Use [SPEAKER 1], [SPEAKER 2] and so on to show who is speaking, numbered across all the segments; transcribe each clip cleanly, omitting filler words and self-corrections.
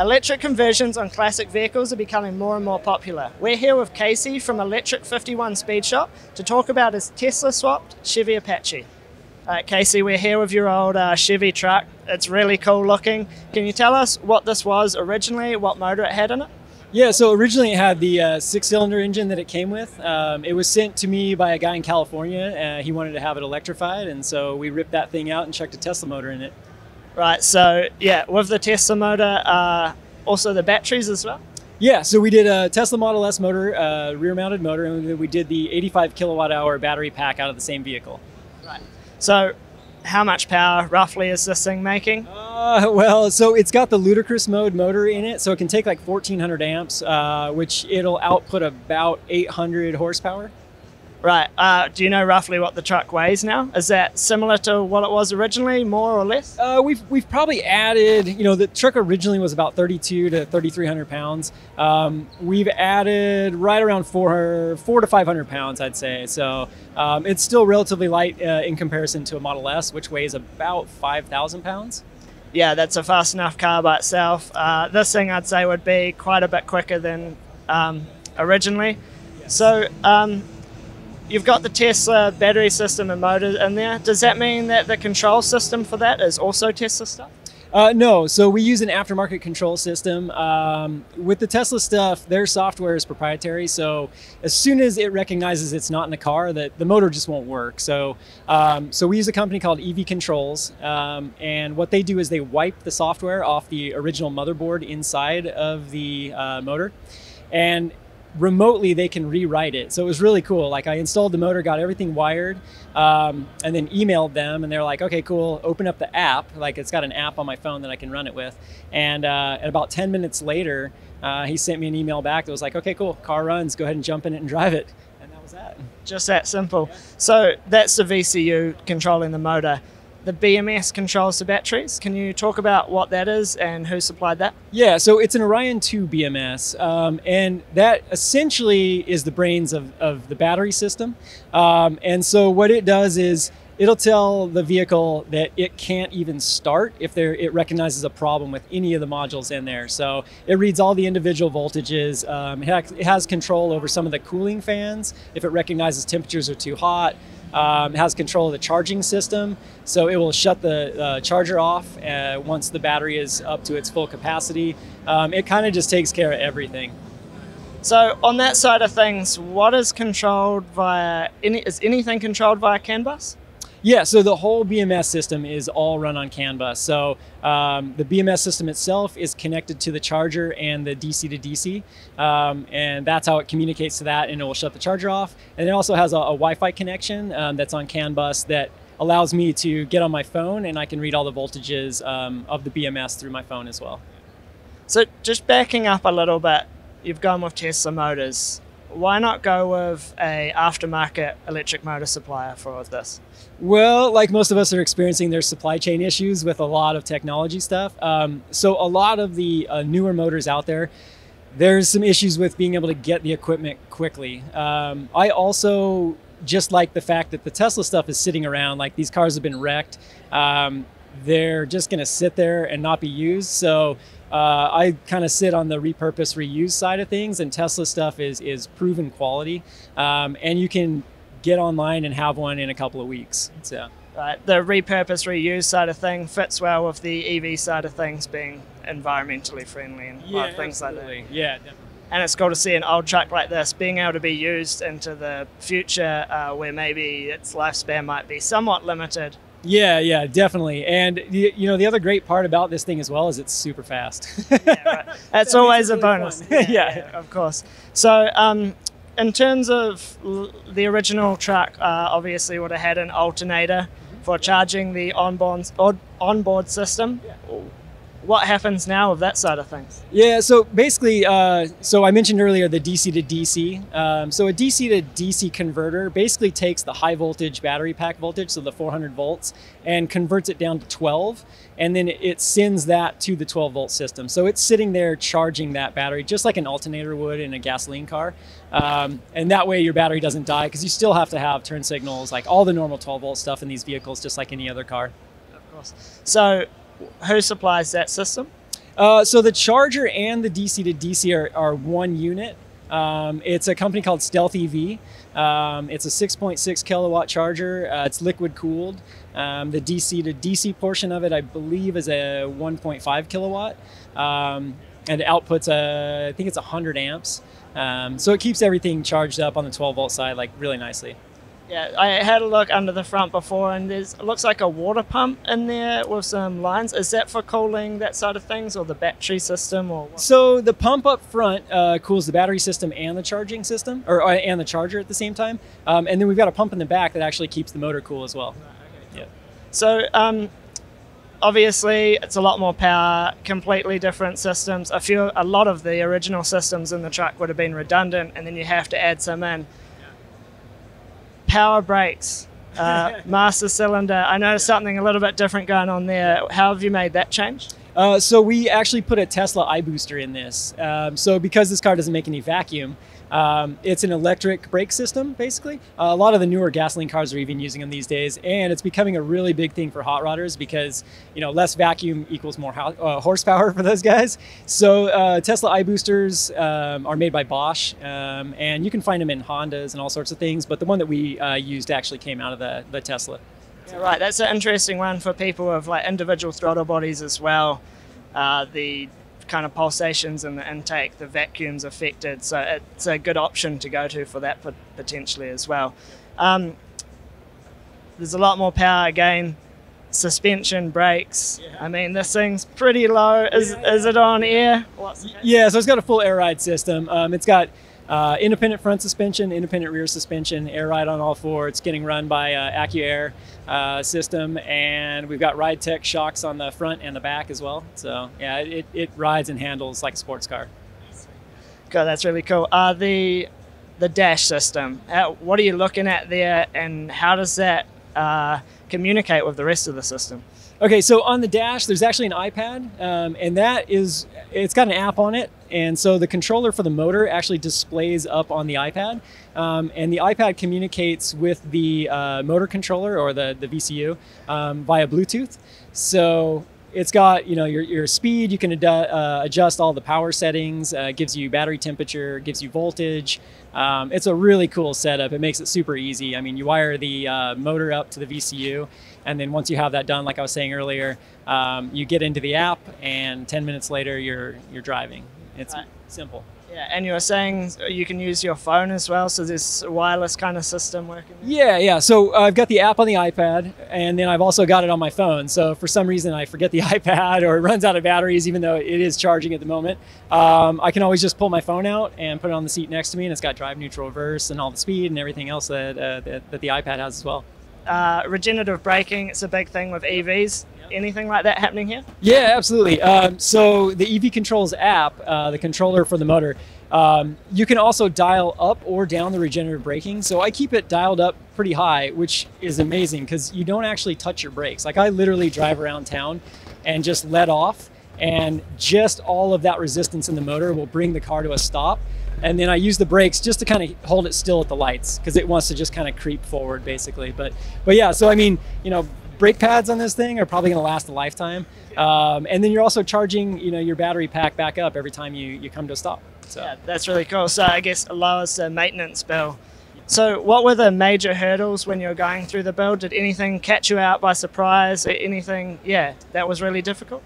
[SPEAKER 1] Electric conversions on classic vehicles are becoming more and more popular. We're here with Casey from Electric 51 Speed Shop to talk about his Tesla-swapped Chevy Apache. Casey, we're here with your old Chevy truck. It's really cool looking. Can you tell us what this was originally, what motor it had in it?
[SPEAKER 2] Yeah, so originally it had the 6-cylinder engine that it came with. It was sent to me by a guy in California. He wanted to have it electrified, and so we ripped that thing out and chucked a Tesla motor in it. Right,
[SPEAKER 1] so yeah, with the Tesla motor, also the batteries as well?
[SPEAKER 2] Yeah, so we did a Tesla Model S motor, rear-mounted motor, and we did the 85 kilowatt-hour battery pack out of the same vehicle.
[SPEAKER 1] Right. So how much power roughly is this thing making?
[SPEAKER 2] Well, so it's got the ludicrous mode motor in it, so it can take like 1400 amps, which it'll output about 800 horsepower.
[SPEAKER 1] Right. Do you know roughly what the truck weighs now? Is that similar to what it was originally, more or less?
[SPEAKER 2] We've probably added, the truck originally was about 32 to 3,300 pounds. We've added right around 400 to 500 pounds, I'd say. So it's still relatively light in comparison to a Model S, which weighs about 5,000 pounds.
[SPEAKER 1] Yeah, that's a fast enough car by itself. This thing I'd say would be quite a bit quicker than originally. Yes. So you've got the Tesla battery system and motor in there. Does that mean that the control system for that is also Tesla stuff?
[SPEAKER 2] No, so we use an aftermarket control system. With the Tesla stuff, their software is proprietary, so as soon as it recognizes it's not in a car, the motor just won't work. So, so we use a company called EV Controls, and what they do is they wipe the software off the original motherboard inside of the motor, and remotely they can rewrite it. So it was really cool. Like, I installed the motor, got everything wired, and then emailed them, and they're like, okay, cool, open up the app. Like, it's got an app on my phone that I can run it with. And about 10 minutes later, he sent me an email back that was like, okay, cool, car runs, go ahead and jump in it and drive it. And that was that.
[SPEAKER 1] Just that simple. Yeah. So that's the VCU controlling the motor. The BMS controls the batteries. Can you talk about what that is and who supplied that?
[SPEAKER 2] Yeah, so it's an Orion 2 BMS, and that essentially is the brains of the battery system. And so what it does is it'll tell the vehicle that it can't even start if it recognizes a problem with any of the modules in there. So it reads all the individual voltages. It has control over some of the cooling fans if it recognizes temperatures are too hot. It has control of the charging system, so it will shut the charger off once the battery is up to its full capacity. It kind of just takes care of everything.
[SPEAKER 1] So on that side of things, what is controlled via, is anything controlled via CAN bus?
[SPEAKER 2] Yeah, so the whole BMS system is all run on CAN bus. So the BMS system itself is connected to the charger and the DC to DC, and that's how it communicates to that, and it will shut the charger off. And it also has a Wi-Fi connection that's on CAN bus that allows me to get on my phone, and I can read all the voltages of the BMS through my phone as well.
[SPEAKER 1] So just backing up a little bit, you've gone with Tesla motors. Why not go with a aftermarket electric motor supplier for this?
[SPEAKER 2] Well, like most of us are experiencing, there's supply chain issues with a lot of technology stuff. So a lot of the newer motors out there, there's some issues with being able to get the equipment quickly. I also just like the fact that the Tesla stuff is sitting around, like these cars have been wrecked. They're just gonna sit there and not be used. So I kind of sit on the repurpose, reuse side of things, and Tesla stuff is proven quality, and you can get online and have one in a couple of weeks. So,
[SPEAKER 1] right, the repurpose, reuse side of things fits well with the EV side of things being environmentally friendly and things
[SPEAKER 2] absolutely.
[SPEAKER 1] Like that.
[SPEAKER 2] Yeah, definitely.
[SPEAKER 1] And it's cool to see an old truck like this being able to be used into the future where maybe its lifespan might be somewhat limited.
[SPEAKER 2] Yeah, definitely. And the other great part about this thing as well is it's super fast.
[SPEAKER 1] Yeah, right. That's always a bonus. Yeah, of course. So in terms of the original truck, obviously would have had an alternator for charging the onboard system. Yeah. What happens now with that side of things? Yeah,
[SPEAKER 2] so basically, so I mentioned earlier the DC to DC. So a DC to DC converter basically takes the high voltage battery pack voltage, so the 400 volts, and converts it down to 12, and then it sends that to the 12 volt system. So it's sitting there charging that battery just like an alternator would in a gasoline car. And that way your battery doesn't die, because you still have to have turn signals, like all the normal 12 volt stuff in these vehicles, just like any other car.
[SPEAKER 1] Of course. So who supplies that system?
[SPEAKER 2] So the charger and the DC to DC are one unit. It's a company called stealthev. It's a 6.6 kilowatt charger. It's liquid cooled. The DC to DC portion of it, I believe, is a 1.5 kilowatt. And it outputs I think it's 100 amps. So it keeps everything charged up on the 12 volt side like really nicely.
[SPEAKER 1] Yeah, I had a look under the front before, and it looks like a water pump in there with some lines. Is that for cooling that side of things, or the battery system, or what?
[SPEAKER 2] So the pump up front cools the battery system and the charging system, and the charger at the same time. And then we've got a pump in the back that actually keeps the motor cool as well.
[SPEAKER 1] Right, okay, cool. Yeah. So obviously it's a lot more power, completely different systems. A lot of the original systems in the truck would have been redundant, and then you have to add some in. Power brakes, master cylinder. I noticed something a little bit different going on there. How have you made that change?
[SPEAKER 2] So we actually put a Tesla iBooster in this. So because this car doesn't make any vacuum, it's an electric brake system, basically. A lot of the newer gasoline cars are even using them these days, and it's becoming a really big thing for hot rodders because, you know, less vacuum equals more horsepower for those guys. So Tesla iBoosters are made by Bosch, and you can find them in Hondas and all sorts of things, but the one that we used actually came out of the Tesla.
[SPEAKER 1] Yeah, right, that's an interesting one for people with like individual throttle bodies as well. The kind of pulsations in the intake, the vacuum's affected, so it's a good option to go to for that potentially as well. There's a lot more power again, suspension, brakes. Yeah. I mean, this thing's pretty low. Is it on air?
[SPEAKER 2] Yeah, so it's got a full air ride system. It's got independent front suspension, independent rear suspension, air ride on all four. It's getting run by accuair system, and we've got ride tech shocks on the front and the back as well. So yeah, it rides and handles like a sports car.
[SPEAKER 1] Good, that's really cool. The dash system, what are you looking at there, and how does that communicate with the rest of the system?
[SPEAKER 2] Okay, so on the dash, there's actually an iPad, and it's got an app on it, and so the controller for the motor actually displays up on the iPad, and the iPad communicates with the motor controller, or the VCU, via Bluetooth. So it's got, you know, your speed. You can adjust all the power settings. Gives you battery temperature, gives you voltage. It's a really cool setup. It makes it super easy. I mean, you wire the motor up to the VCU, and then once you have that done, like I was saying earlier, you get into the app, and 10 minutes later, you're driving. It's simple.
[SPEAKER 1] Yeah, and you were saying you can use your phone as well, so this wireless kind of system working?
[SPEAKER 2] Yeah. So I've got the app on the iPad, and then I've also got it on my phone. So for some reason I forget the iPad, or it runs out of batteries, even though it is charging at the moment. I can always just pull my phone out and put it on the seat next to me, and it's got drive, neutral, reverse, and all the speed and everything else that the iPad has as well.
[SPEAKER 1] Regenerative braking, it's a big thing with EVs. Anything like that happening here?
[SPEAKER 2] Yeah, absolutely. So the EV Controls app, the controller for the motor, you can also dial up or down the regenerative braking. So I keep it dialed up pretty high, which is amazing because you don't actually touch your brakes. Like I literally drive around town and just let off, and just all of that resistance in the motor will bring the car to a stop. And then I use the brakes just to kind of hold it still at the lights because it wants to just kind of creep forward basically. But yeah, so I mean, you know, brake pads on this thing are probably going to last a lifetime. And then you're also charging, you know, your battery pack back up every time you come to a stop. So
[SPEAKER 1] yeah, that's really cool. So I guess it lowers the maintenance bill. So what were the major hurdles when you were going through the build? Did anything catch you out by surprise? Anything, that was really difficult?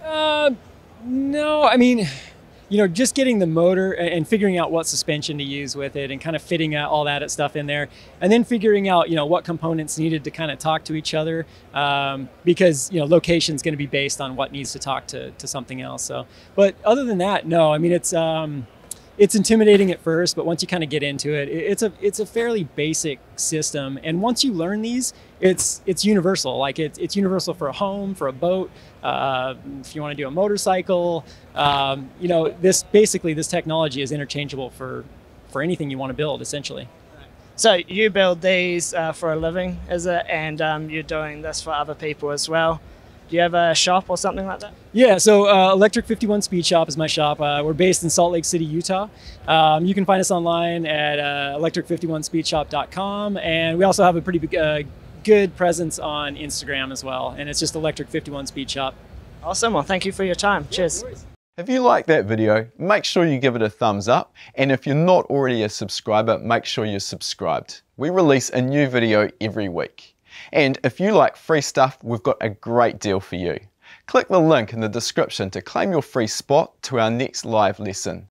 [SPEAKER 2] No, I mean, you know, just getting the motor and figuring out what suspension to use with it, and kind of fitting out all that stuff in there, and then figuring out, you know, what components needed to kind of talk to each other, because, you know, location is going to be based on what needs to talk to something else. So, but other than that, no, I mean, it's intimidating at first, but once you kind of get into it, it's a fairly basic system. And once you learn these, it's universal. Like it's universal for a home, for a boat, if you want to do a motorcycle. You know, this technology is interchangeable for anything you want to build, essentially.
[SPEAKER 1] So you build these for a living, is it? And you're doing this for other people as well. Do you have a shop or something like that? Yeah,
[SPEAKER 2] so Electric 51 Speed Shop is my shop. We're based in Salt Lake City, Utah. You can find us online at electric51speedshop.com, and we also have a pretty good presence on Instagram as well, and it's just Electric 51 Speed Shop.
[SPEAKER 1] Awesome. Well, thank you for your time. Cheers.
[SPEAKER 3] If you like that video, make sure you give it a thumbs up, and if you're not already a subscriber, make sure you're subscribed. We release a new video every week. And if you like free stuff, we've got a great deal for you. Click the link in the description to claim your free spot to our next live lesson.